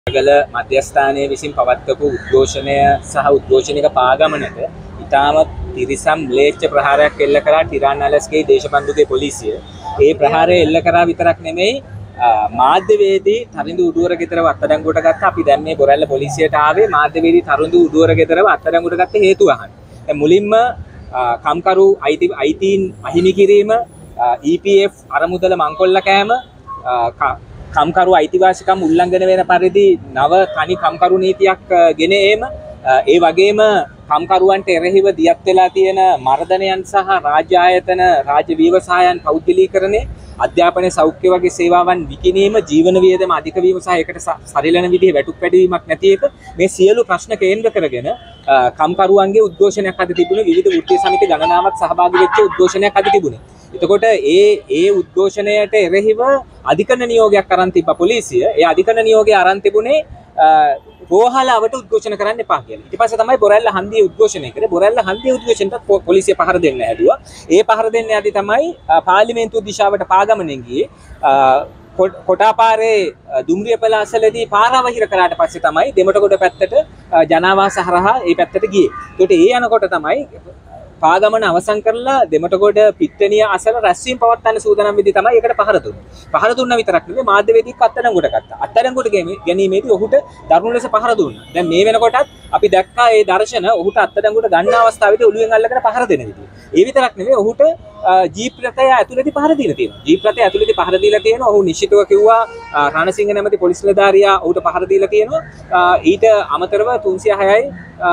ගල මධ්‍යස්ථානයේ විසින් පවත්වපු උද්ඝෝෂණය සහ උද්ඝෝෂණික පාගමනට ඉතාමත් තිරිසම් ම්ලේච්ඡ ප්‍රහාරයක් එල්ල කරා ටිරාන්නලස්ගේ දේශබන්දුගේ පොලිසිය. ඒ ප්‍රහාරය එල්ල කරා විතරක් නෙමෙයි මාධ්‍යවේදී තරිඳු උඩුවර ගෙදරව අත්අඩංගුවට ගත්ත. අපි දැන් මේ බොරැල්ල පොලිසියට ආවේ මාධ්‍යවේදී තරිඳු උඩුවර ගෙදරව අත්අඩංගුවට ගත්ත හේතුව අහන්න. දැන් මුලින්ම කම්කරු අයිතීන් අහිමි කිරීම, EPF අරමුදල මංකොල්ල කෑම, කම්කරු අයිතිවාසිකම් උල්ලංඝන වෙන පරිදි නව තනි කම්කරු නීතියක් ගෙන ඒම, ඒ වගේම කම්කරුවන්ට එරෙහිව දියත් වෙලා තියෙන මර්ධනයන් සහ රාජ්‍ය ආයතන රාජ්‍ය ව්‍යවසායන් පෞද්ගලීකරණය, අධ්‍යාපන සෞඛ්‍ය වගේ සේවාවන් විකිණීම, ජීවන වියදම අධික වීම සහ ඒකට සරිලන විදිහේ වැටුප් පැඩවීමක් නැති එක, මේ සියලු ප්‍රශ්න කේන්ද්‍ර කරගෙන කම්කරුවන්ගේ උද්ඝෝෂණයක් අද තිබුණේ. විවිධ වෘත්තීය සමිති ගණනාවක් සහභාගී වෙච්ච උද්ඝෝෂණයක් අද තිබුණේ. එතකොට ඒ උද්ඝෝෂණයට එරෙහිව අධිකරණ නියෝගයක් අරන් තිබ්බ පොලිසිය. ඒ අධිකරණ නියෝගය අරන් තිබුණේ රෝහලවට උද්ඝෝෂණ කරන්න එපා කියලා. ඊට පස්සේ තමයි බොරැල්ල හන්දියේ උද්ඝෝෂණය කරේ. බොරැල්ල හන්දියේ උද්ඝෝෂණයට පොලිසිය පහර දෙන්න හැදුවා. ඒ පහර දෙන්න යද්දි තමයි පාර්ලිමේන්තුව දිශාවට පාගමනෙන් ගියේ. කොටාපාරේ දුම්රියපළ අසලදී පාරවහිර කරාට පස්සේ තමයි දෙමටගොඩ පැත්තට ජනාවාස හරහා ඒ පැත්තට ගියේ. ඒකට ඒ යනකොට තමයි පාගමන අවසන් කරලා දෙමටගොඩ පිට්ටනිය අසල රැස්වීම පවත්වන්න සූදානම් වෙද්දී තමයි ඒකට පහර දුන්නේ. පහර දුන්නා විතරක් නෙමෙයි මාධ්‍යවේදීක් අත්අඩංගුවට ගත්තා. අත්අඩංගුවට ගැනීමේදී ඔහුට දරුණු ලෙස පහර දුන්නා. දැන් මේ වෙනකොටත් අපි දැක්කා ඒ දර්ශන ඔහුට අත්අඩංගුවට ගන්න අවස්ථාවේදී ඔළුවෙන් අල්ලගෙන පහර දෙන විදිය. ඒ විතරක් නෙමෙයි ඔහුට ජීප් රථය ඇතුළේදී පහර දීලා තියෙනවා. ජීප් රථය ඇතුළේදී පහර දීලා තියෙනවා. ඔහු නිශ්චිතව කිව්වා රණසිංහ නැමැති පොලිස් නිලධාරියා ඔහුට පහර දීලා තියෙනවා. ඊට අමතරව 306යි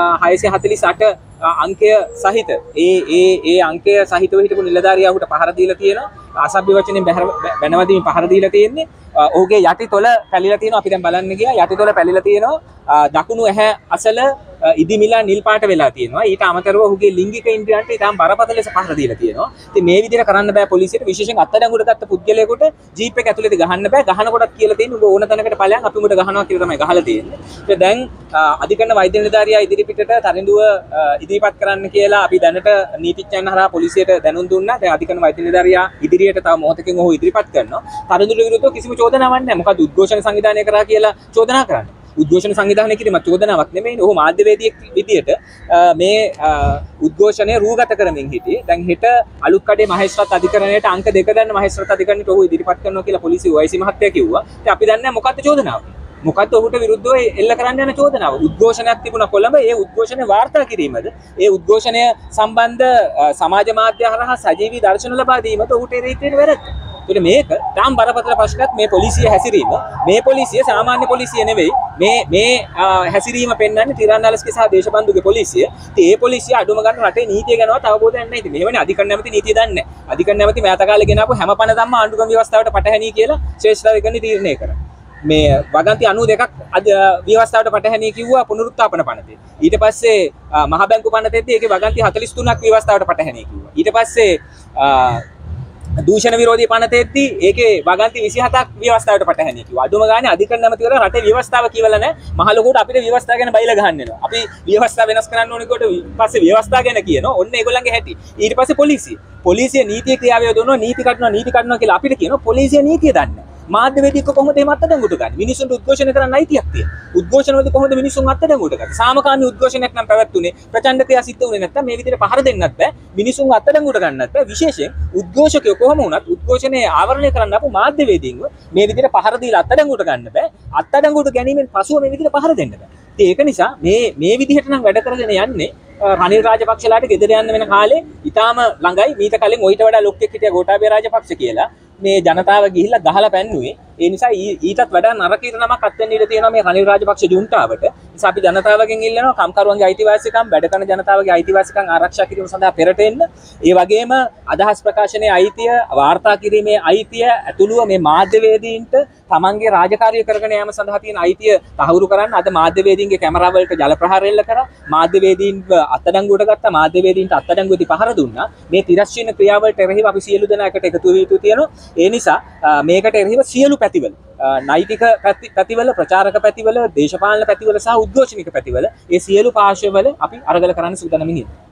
648 අංකය සහිත ඒ අංකය සහිතව හිටපු නිලධාරියා ඔහුට පහර දීලා තියෙනවා. අසභ්‍ය වචනෙන් බැනවදීන් පහර දීලා තියෙන්නේ. ඔහුගේ යටිතොල පැලිලා තියෙනවා. අපි දැන් බලන්න ගියා යටිතොල පැලිලා තියෙනවා. දකුණු ඇහැ අසල ඉදිමිලා නිල් පාට වෙලා තියෙනවා. ඊට අමතරව ඔහුගේ ලිංගික ඉන්ද්‍රියන්ට ඊටම බරපතල ලෙස පහර දීලා තියෙනවා. ඉතින් මේ විදිහට කරන්න බෑ පොලිසියට. විශේෂයෙන් අත්අඩංගුවට ගත්ත පුද්ගලයෙකුට ජීප් එක ඇතුළේදී ගහන්න බෑ. ගහනකොටත් කියලා තියෙන්නේ ඔබ ඕන තැනකට ඵලයන් අපි උඹට ගහනවා කියලා තමයි ගහලා තියෙන්නේ. ඒක දැන් අධිකරණ වෛද්‍ය නිලධාරියා ඉදිරිපිටට තරිඳුව ඉදිරිපත් කරන්න කියලා අපි දැනට නීතිඥයන් හරහා පොලිසියට දැනුම් දුන්නා. දැන් අධිකරණ වෛද්‍ය නිලධාරියා ඉදිරියට තව මොහොතකින් ඔහු ඉදිරිපත් කරනවා. තරිඳුට විරුද්ධව කිසිම චෝදනාවක් නැහැ. මොකද උද්ඝෝෂණ සංවිධානය කරා කියලා චෝදනා කරන්නේ. උද්ඝෝෂණ සංවිධානය කිරීමක් චෝදනාවක් නෙමෙයි. ඔහු මාධ්‍යවේදියෙක් විදියට මේ උද්ඝෝෂණය රූගත කරමින් හිටියේ. දැන් හෙට අලුත්කඩේ මහේස්ත්‍රාත් අධිකරණයට අංක 2 දන්න මහේස්ත්‍රාත් අධිකරණයට ඔහු ඉදිරිපත් කරනවා කියලා පොලිසිය OIC මහත්තයා කිව්වා. ඉතින් අපි දන්නේ මොකක්ද චෝදනාව? මොකක්ද ඔහුට විරුද්ධව එල්ල කරන්න යන චෝදනාව? උද්ඝෝෂණයක් තිබුණා කොළඹ. ඒ උද්ඝෝෂණය වාර්තා කිරීමද? ඒ උද්ඝෝෂණය සම්බන්ධ සමාජ මාධ්‍ය හරහා සජීවී දර්ශන ලබා දීමද ඔහුට එරෙහිව තියෙන වැරද්ද. ඒකට මේක තාම බරපතල ප්‍රශ්නයක්. මේ පොලිසිය හැසිරීම, මේ පොලිසිය සාමාන්‍ය පොලිසිය නෙවෙයි. මේ හැසිරීම පෙන්වන්නේ ටිරාන්නලස්ගේ සහ දේශබන්දුගේ පොලිසිය. ඉතින් ඒ පොලිසිය අඩුම ගන්න රටේ නීතිය ගැනවත් අවබෝධයක් නැහැ. ඉතින් මේවනේ අධිකරණ නැමැති නීතිය දන්නේ නැහැ. අධිකරණ නැමැති මෑත කාලේ ගෙනාවු හැම පණ ධම්ම ආණ්ඩුක්‍රම ව්‍යවස්ථාවට පටහැනි කියලා ශ්‍රේෂ්ඨාධිකරණය තීරණය කරා. මේ වගන්ති 92ක් ව්‍යවස්ථාවට පටහැනි කිව්වා පුනරුත්ථාපන පනතේ. ඊට පස්සේ මහ බැංකු පනතේදී ඒකේ වගන්ති 43ක් ව්‍යවස්ථාවට පටහැනි කිව්වා. ඊට පස්සේ දූෂණ විරෝධී පනතේදී ඒකේ වගන්ති 27ක් ව්‍යවස්ථාවට පටහැනි කිව්වා. අඩුම ගානේ අධිකරණ නැමැතිවරයා රටේ ව්‍යවස්ථාව කියවලා නැහැ. මහ ලොකුට අපිට ව්‍යවස්ථාව ගැන බයිලා ගහන්න වෙනවා. අපි ව්‍යවස්ථාව වෙනස් කරන්න ඕනේ කොට පස්සේ ව්‍යවස්ථාව ගැන කියනවා. ඔන්න ඒගොල්ලන්ගේ හැටි. ඊට පස්සේ පොලිසිය නීතිය ක්‍රියාව යොදවනවා. නීති කඩනවා කියලා අපිට කියනවා. පොලිසිය නීතිය දන්නේ. මාධ්‍යවේදීක කොහොමද එහෙම අත්අඩංගුවට ගන්නේ? මිනිසුන්ට උද්ඝෝෂණය කරන්න අයිතියක් තියෙනවා. උද්ඝෝෂණවලදී කොහොමද මිනිසුන් අත්අඩංගුවට ගන්නේ? සාමකාමී උද්ඝෝෂණයක් නම් පැවැත්ුනේ. ප්‍රචණ්ඩ ක්‍රියා සිද්ධ වුණේ නැත්නම් මේ විදිහට පහර දෙන්නත් බෑ. මිනිසුන් අත්අඩංගුවට ගන්නත් බෑ. විශේෂයෙන් උද්ඝෝෂකයෝ කොහොම වුණත් උද්ඝෝෂණය ආවරණය කරන්න අපු මාධ්‍යවේදීන්ව මේ විදිහට පහර දීලා අත්අඩංගුවට ගන්න බෑ. අත්අඩංගුවට ගැනීමෙන් පසුව මේ විදිහට පහර දෙන්න බෑ. ඉතින් ඒක නිසා මේ විදිහට නම් වැඩ කරගෙන යන්නේ රනිල් රාජපක්ෂලාට ගෙදර යන්න වෙන කාලේ ඊටාම ළඟයි. මීට කලින් ඔయిత වඩා ලොක්ෙක් හිටියා ගෝඨාභය රාජපක්ෂ කියලා. මේ ජනතාව ගිහිල්ලා ගහලා පැන්නුවේ. ඒ නිසා ඊටත් වඩා නරක ඉරණමක් අත්වෙන්න ඉඩ තියෙනවා මේ රනිල් රාජපක්ෂ ජුන්ටාවට. නිසා අපි ජනතාවගෙන් ඉල්ලනවා කම්කරුවන්ගේ අයිතිවාසිකම්, වැඩ කරන ජනතාවගේ අයිතිවාසිකම් ආරක්ෂා කිරීම සඳහා පෙරට එන්න. ඒ වගේම අදහස් ප්‍රකාශනයේ අයිතිය, වාර්තා කිරීමේ අයිතිය ඇතුළුව මේ මාධ්‍යවේදීන්ට තමන්ගේ රාජකාරිය කරගෙන යාම සඳහා තියෙන අයිතිය තහවුරු කරන්න අද මාධ්‍යවේදීන්ගේ කැමරා වලට ජල ප්‍රහාර එල්ල කරා. මාධ්‍යවේදීන්ව අත්අඩංගුවට ගත්තා. මාධ්‍යවේදීන්ට අත්අඩංගුවේදී පහර දුන්නා. මේ තිරස්චීන ක්‍රියාවලට එරෙහිව අපි සියලු දෙනා එකට එකතු වෙ යුතු තියෙනවා. ඒ නිසා මේකට එරෙහිව සියලු පැතිවල නෛතික පැතිවල, ප්‍රචාරක පැතිවල, දේශපාලන පැතිවල සහ උද්ඝෝෂණික පැතිවල ඒ සියලු පාර්ශ්වවල අපි අරගල කරන්න සූදානම් ඉන්නේ.